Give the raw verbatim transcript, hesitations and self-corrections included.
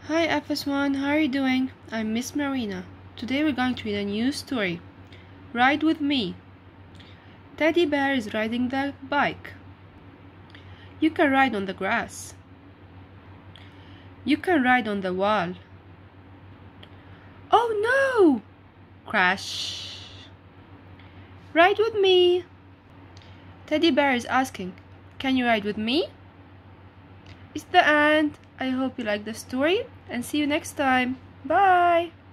Hi F S one, how are you doing? I'm Miss Marina. Today we're going to read a new story. Ride with me. Teddy Bear is riding the bike. You can ride on the grass. You can ride on the wall. Oh no! Crash. Ride with me. Teddy Bear is asking, can you ride with me? It's the end. I hope you like the story and see you next time. Bye!